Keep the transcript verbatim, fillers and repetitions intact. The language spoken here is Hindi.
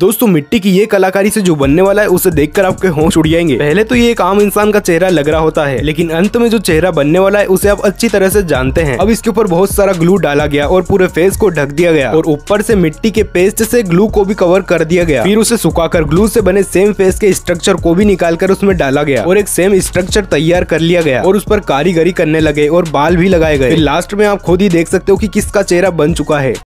दोस्तों मिट्टी की ये कलाकारी से जो बनने वाला है उसे देखकर आपके होश उड़ जाएंगे। पहले तो ये एक आम इंसान का चेहरा लग रहा होता है, लेकिन अंत में जो चेहरा बनने वाला है उसे आप अच्छी तरह से जानते हैं। अब इसके ऊपर बहुत सारा ग्लू डाला गया और पूरे फेस को ढक दिया गया और ऊपर से मिट्टी के पेस्ट से ग्लू को भी कवर कर दिया गया। फिर उसे सुखाकर ग्लू से बने सेम फेस के स्ट्रक्चर को भी निकालकर उसमें डाला गया और एक सेम स्ट्रक्चर तैयार कर लिया गया और उस पर कारीगरी करने लगे और बाल भी लगाए गए। फिर लास्ट में आप खुद ही देख सकते हो कि किसका चेहरा बन चुका है।